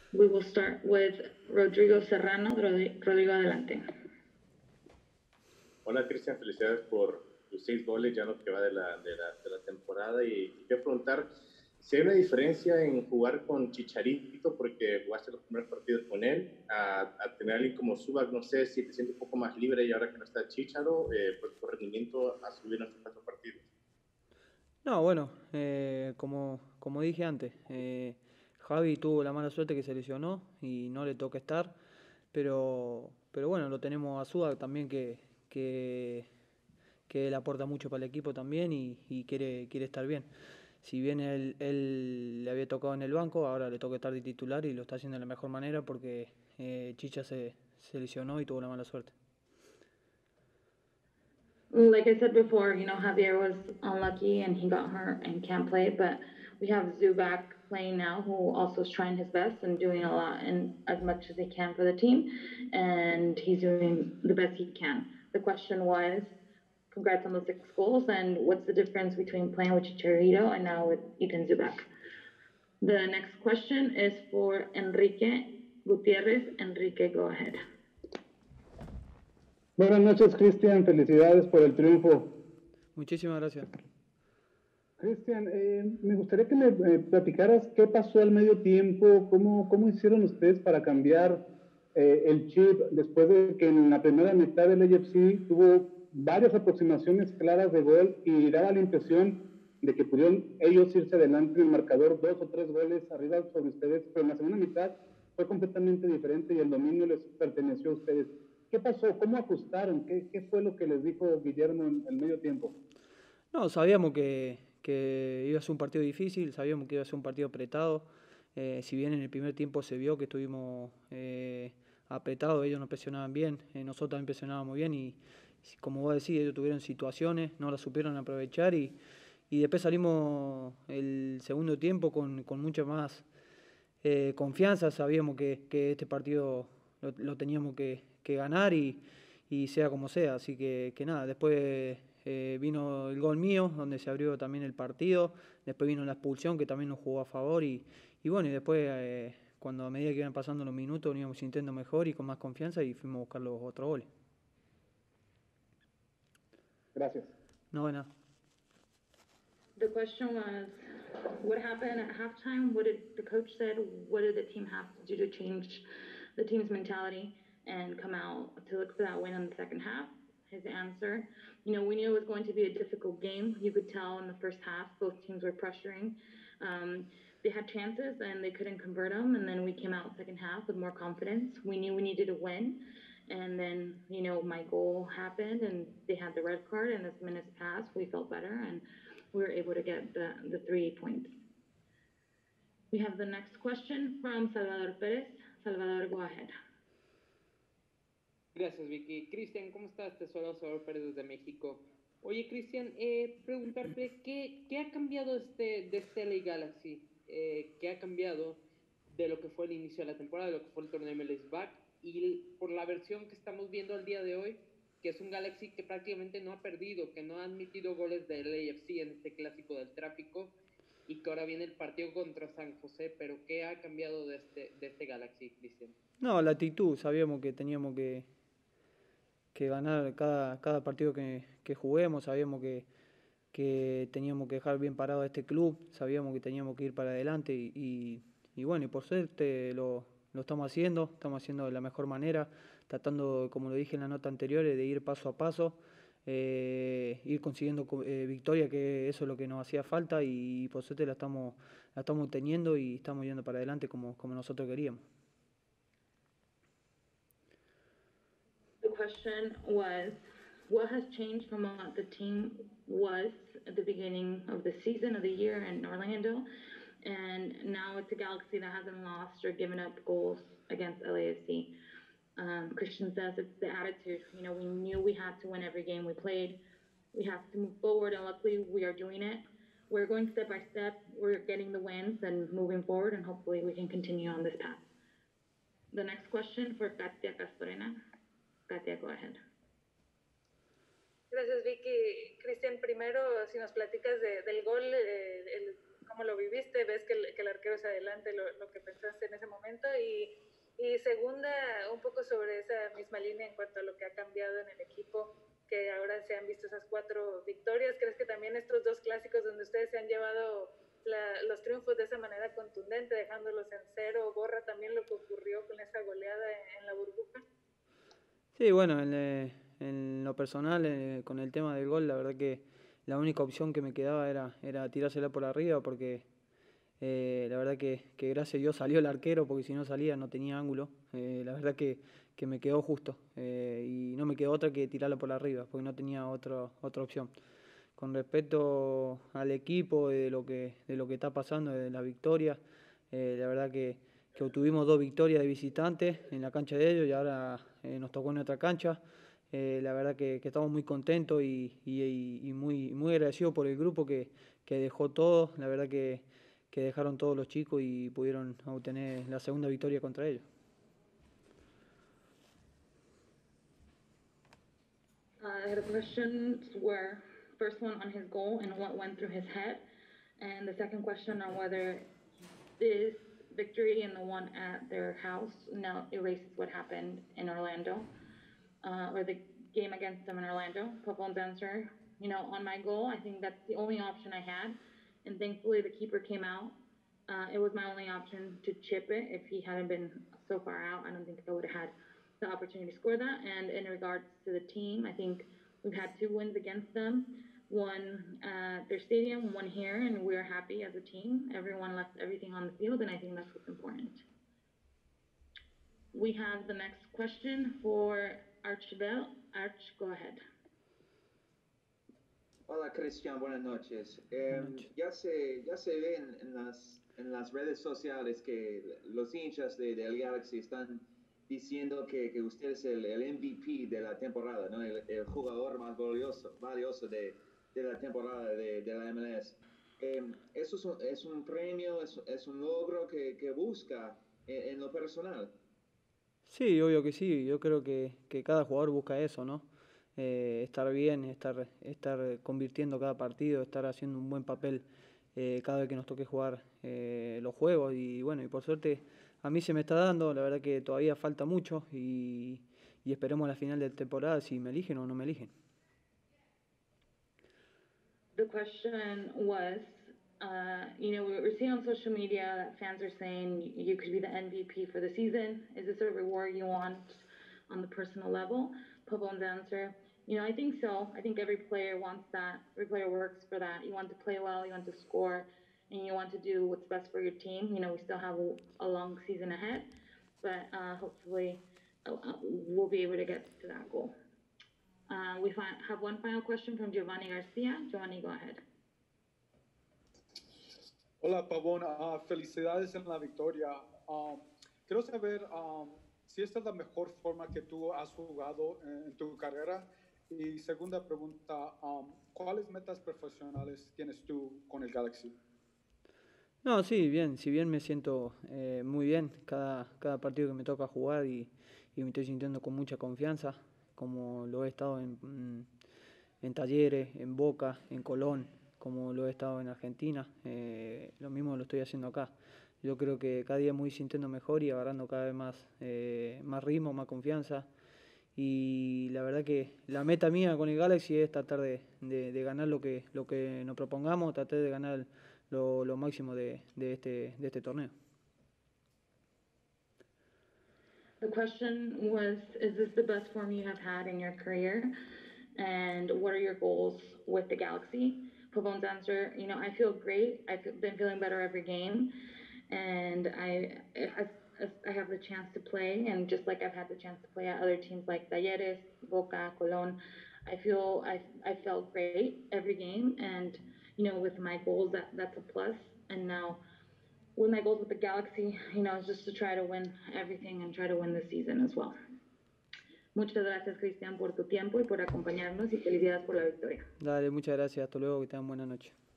We will start with Rodrigo Serrano. Rodrigo, adelante. Hola Cristian, felicidades por tus 6 goles ya lo que va de la temporada y quiero preguntar si hay una diferencia en jugar con Chicharito porque jugaste los primeros partidos con él a tener a alguien como Zubak, no sé si te sientes un poco más libre y ahora que no está Chicharo, pues tu rendimiento a subir en estos 4 partidos. No, bueno, como dije antes, Javi tuvo la mala suerte que se lesionó y no le toca estar, pero bueno, lo tenemos a Suda también que él aporta mucho para el equipo también y quiere estar bien. Si bien él le había tocado en el banco, ahora le toca estar de titular y lo está haciendo de la mejor manera porque Chicha se lesionó y tuvo la mala suerte. Like I said before, Javier was unlucky and he got hurt and can't play, but we have Zubak playing now who also is trying his best and doing a lot and as much as he can for the team, and he's doing the best he can. The question was, congrats on the 6 goals, and what's the difference between playing with Chicharito and now with Ethan Zubak? The next question is for Enrique Gutierrez. Enrique, go ahead. Buenas noches, Cristian. Felicidades por el triunfo. Muchísimas gracias. Cristian, me gustaría que me platicaras qué pasó al medio tiempo, cómo hicieron ustedes para cambiar el chip después de que en la primera mitad del AFC tuvo varias aproximaciones claras de gol y daba la impresión de que pudieron ellos irse adelante en el marcador 2 o 3 goles arriba sobre ustedes, pero en la segunda mitad fue completamente diferente y el dominio les perteneció a ustedes. ¿Qué pasó? ¿Cómo ajustaron? ¿Qué fue lo que les dijo Guillermo en el medio tiempo? No, sabíamos que iba a ser un partido difícil, sabíamos que iba a ser un partido apretado. Si bien en el primer tiempo se vio que estuvimos apretados, ellos nos presionaban bien, nosotros también presionábamos bien y como vos decís, ellos tuvieron situaciones, no las supieron aprovechar y después salimos el segundo tiempo con mucha más confianza, sabíamos que este partido lo teníamos que ganar y sea como sea, así que nada, después vino el gol mío, donde se abrió también el partido, después vino la expulsión que también nos jugó a favor y bueno, y después cuando a medida que iban pasando los minutos nos íbamos sintiendo mejor y con más confianza y fuimos a buscar los otros goles. Gracias. No, de nada. The question was, what happened at halftime? What did the coach said? What did the team have to do to change the team's mentality and come out to look for that win in the second half? His answer, we knew it was going to be a difficult game. You could tell in the first half, both teams were pressuring. They had chances and they couldn't convert them. And then we came out second half with more confidence. We knew we needed to win. And then, my goal happened and they had the red card. And as minutes passed, we felt better and we were able to get the 3 points. We have the next question from Salvador Pérez. Salvador, go ahead. Gracias, Vicky. Cristian, ¿cómo estás? Te saludo Salvador Pérez desde México. Oye, Cristian, preguntarte, ¿qué ha cambiado de este LA Galaxy? ¿Qué ha cambiado de lo que fue el inicio de la temporada, de lo que fue el torneo MLS Back y por la versión que estamos viendo al día de hoy, que es un Galaxy que prácticamente no ha perdido, que no ha admitido goles del AFC en este clásico del tráfico y que ahora viene el partido contra San José, pero ¿qué ha cambiado de este Galaxy, Cristian? No, la actitud, sabíamos que teníamos que ganar cada partido que juguemos, sabíamos que teníamos que dejar bien parado a este club, sabíamos que teníamos que ir para adelante y bueno, y por suerte lo estamos haciendo de la mejor manera, tratando, como lo dije en la nota anterior, de ir paso a paso, ir consiguiendo victoria, que eso es lo que nos hacía falta y por suerte la estamos teniendo y estamos yendo para adelante como nosotros queríamos. The question was, what has changed from what the team was at the beginning of the season, of the year in Orlando, and now it's a Galaxy that hasn't lost or given up goals against LAFC. Christian says it's the attitude. We knew we had to win every game we played. We have to move forward, and luckily we are doing it. We're going step by step. We're getting the wins and moving forward, and hopefully we can continue on this path. The next question for Katia Castorena. Katia, go ahead. Gracias, Vicky. Cristian, primero, si nos platicas del gol, cómo lo viviste, ves que el arquero es adelante, lo que pensaste en ese momento, y segunda, un poco sobre esa misma línea en cuanto a lo que ha cambiado en el equipo, que ahora se han visto esas 4 victorias. ¿Crees que también estos 2 clásicos donde ustedes se han llevado los triunfos de esa manera contundente, dejándolos en 0, borra también lo que ocurrió con esa goleada en la burbuja? Sí, bueno, en lo personal, con el tema del gol, la verdad que la única opción que me quedaba era tirársela por arriba, porque la verdad que gracias a Dios salió el arquero, porque si no salía no tenía ángulo. La verdad que me quedó justo, y no me quedó otra que tirarla por arriba, porque no tenía otra opción. Con respecto al equipo, de lo que está pasando, de la victoria, la verdad que obtuvimos 2 victorias de visitantes en la cancha de ellos y ahora nos tocó en otra cancha. La verdad que estamos muy contentos y muy agradecidos por el grupo que dejó todo. La verdad que dejaron todos los chicos y pudieron obtener la segunda victoria contra ellos. The questions were, first one on his goal and what went through his head, and the second question on whether this victory and the one at their house now erases what happened in Orlando, or the game against them in Orlando. Popon's answer, on my goal, I think that's the only option I had, and thankfully the keeper came out. It was my only option to chip it. If he hadn't been so far out, I don't think I would have had the opportunity to score that. And in regards to the team, I think we've had 2 wins against them. One at their stadium, one here, and we're happy as a team. Everyone left everything on the field, and I think that's what's important. We have the next question for Archibel. Arch, go ahead. Hola Cristian, buenas noches. Buenas noches. Ya se ve en las redes sociales que los hinchas del Galaxy están diciendo que usted es el MVP de la temporada, ¿no? El jugador más valioso de la temporada de la MLS. Eso es un premio, es un logro que busca en lo personal. Sí, obvio que sí. Yo creo que cada jugador busca eso, ¿no? Estar bien, estar convirtiendo cada partido, estar haciendo un buen papel cada vez que nos toque jugar los juegos. Y bueno, y por suerte a mí se me está dando. La verdad que todavía falta mucho y esperemos la final de temporada si me eligen o no me eligen. The question was, we're seeing on social media that fans are saying you could be the MVP for the season. Is this a reward you want on the personal level? Popon's answer, I think so. I think every player wants that. Every player works for that. You want to play well, you want to score, and you want to do what's best for your team. We still have a long season ahead, but hopefully we'll be able to get to that goal. We have one final question from Giovanni Garcia. Giovanni, go ahead. Hola, Pavón. Felicidades en la victoria. Quiero saber si esta es la mejor forma que tú has jugado en tu carrera. Y segunda pregunta, ¿cuáles metas profesionales tienes tú con el Galaxy? No, sí, bien. Si bien me siento muy bien cada partido que me toca jugar y me estoy sintiendo con mucha confianza, como lo he estado en Talleres, en Boca, en Colón, como lo he estado en Argentina, lo mismo lo estoy haciendo acá. Yo creo que cada día me voy sintiendo mejor y agarrando cada vez más ritmo, más confianza. Y la verdad que la meta mía con el Galaxy es tratar de ganar lo que nos propongamos, tratar de ganar lo máximo de este torneo. The question was, is this the best form you have had in your career? And what are your goals with the Galaxy? Pavon's answer, I feel great. I've been feeling better every game. And I have the chance to play. And just like I've had the chance to play at other teams like Talleres, Boca, Colón, I felt great every game. And, with my goals, that's a plus. And now, with my goals with the Galaxy, is just to try to win everything and try to win the season as well. Muchas gracias, Cristian, por tu tiempo y por acompañarnos y felicidades por la victoria. Dale, muchas gracias. Hasta luego, que tengan buena noche.